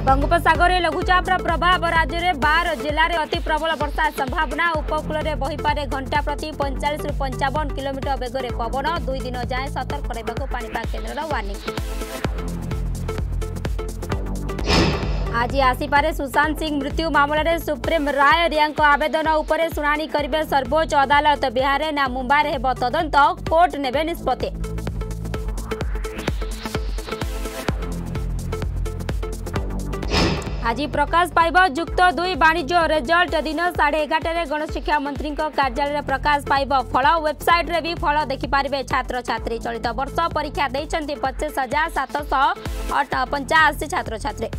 बंगोपसागर में लघुचाप प्रभाव राज्य में 12 जिले में अति प्रबल वर्षा संभावना। उपकूल में बहीपे घंटा प्रति 45 ରୁ 55 किलोमीटर बेगर पवन। 2 दिन जाए सतर्क रहा पाणीपाग केन्द्र वार्निंग। आज आसीपारे सुशांत सिंह मृत्यु मामला रे सुप्रीम राय रियांक आवेदन उपरे शुणाणी करिवे सर्वोच्च अदालत। बिहार ना मुंबई हेब तदंत कोर्ट नेबे निष्पत्ति। आज प्रकाश पाइब युक्त 2 वाणिज्य रिजल्ट। दिन 11:30 गणशिक्षा मंत्री कार्यालय प्रकाश पाइब फल। वेबसाइट रे भी फल देखिपारे छात्र छात्री। चलित वर्ष परीक्षा देइछन्ति 25,785 छात्र छात्री।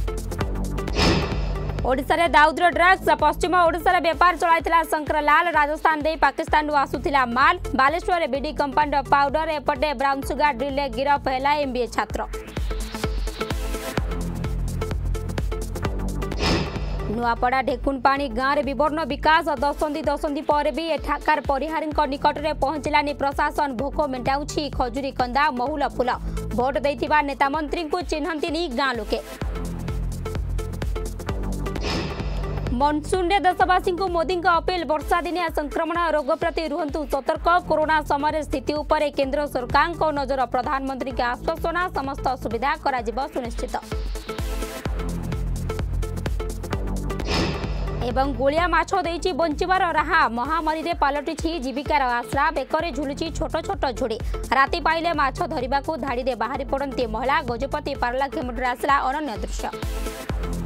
ओडिशा रे दाऊदर ड्रग्स। पश्चिम ओडिशा रे व्यापार चलाइथिला शंकरलाल। राजस्थान दे पाकिस्तान आसुथिला माल। बालेश्वर बीडी कंपाउंड पाउडर। एपटे ब्राउन सुगर ड्रिल ले गिरफ हैला एमबीए छात्र। नुआपड़ा ढेकुनपाणी गाँव में विवर्ण विकास। दशंधि पर भी एठाकार परिहारी निकट में पहुंचलानी प्रशासन। भोक मेटाऊँची खजुरी कंदा महुल फूल। भोट देइथिबा नेता मंत्री को चिन्हंतिनी गाँ लोके। मनसून रे देशवासी को मोदी अपील। वर्षा दिनिया संक्रमण रोग प्रति रुहंतु सतर्क। कोरोना समय स्थिति उपर केंद्र सरकार को नजर। प्रधानमंत्री के आश्वासना समस्त सुविधा करा जिवो सुनिश्चित। एवं गोलिया माछ देइछि बंचिबार राहा। महामारी रे पालटिछि जीविकार आश्रा। बेकरे झुलुछि छोट छोट झोड़ी। राति पाइले माछ धरिबाकू धाड़ी रे बाहरी पड़ंती महिला। गजपति पारला खेमुड्रे आसला अनन्य दृश्य।